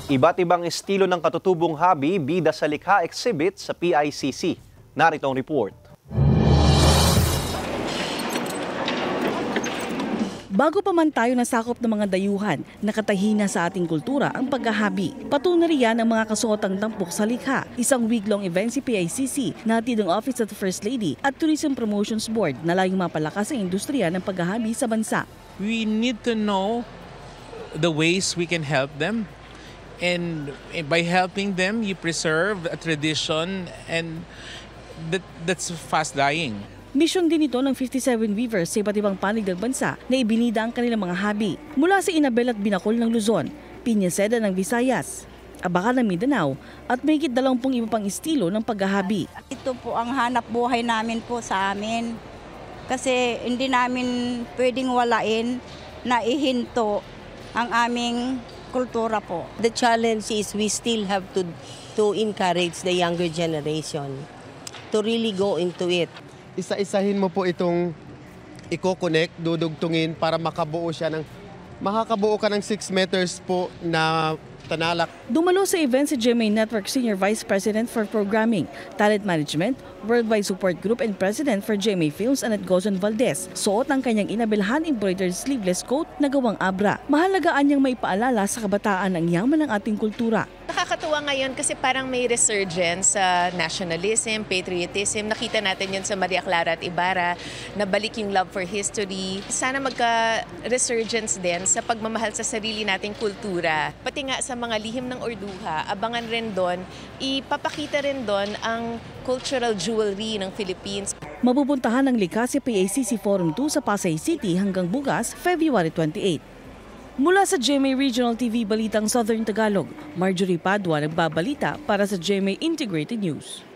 Iba't ibang estilo ng katutubong habi, bida sa Likha exhibit sa PICC. Narito ang report. Bago pa man tayo nasakop ng mga dayuhan, nakatahina sa ating kultura ang paghahabi. Patunay riyan ang mga kasuotang tampok sa Likha, isang week-long event si PICC na hatid ng Office of the First Lady at Tourism Promotions Board na layong mapalakas ang industriya ng paghahabi sa bansa. We need to know the ways we can help them. And by helping them, you preserve a tradition and that's fast dying. Misyon din ito ng 57 weavers sa iba't ibang panig ng bansa na ibinida ang kanilang mga habi. Mula sa Inabel at Binakol ng Luzon, Piñaseda ng Visayas, Abacan ng Mindanao at mahigit 20 iba pang estilo ng paghahabi. Ito po ang hanap buhay namin po sa amin. Kasi hindi namin pwedeng walain na ihinto ang aming kultura po. The challenge is we still have to encourage the younger generation to really go into it. Isa-isahin mo po itong i-connect, dudugtungin para makakabuo ka ng 6 meters po na tanalak. Dumalo sa event si GMA Network Senior Vice President for Programming, Talent Management, Worldwide Support Group and President for GMA Films Annette Gozon Valdez. Suot ang kanyang inabelhan embroidered sleeveless coat na gawang abra. Mahalagaan niyang maipaalala sa kabataan ang yaman ng ating kultura. Nakakatuwa ngayon kasi parang may resurgence sa nationalism, patriotism. Nakita natin yun sa Maria Clara at Ibarra, na balik yung love for history. Sana magka-resurgence din sa pagmamahal sa sarili nating kultura. Pati nga sa mga lihim ng Orduha, abangan rin doon, ipapakita rin doon ang cultural jewelry ng Philippines. Mapupuntahan ng Likha si PICC Forum 2 sa Pasay City hanggang bukas, February 28. Mula sa GMA Regional TV Balitang Southern Tagalog, Marjorie Padua nagbabalita para sa GMA Integrated News.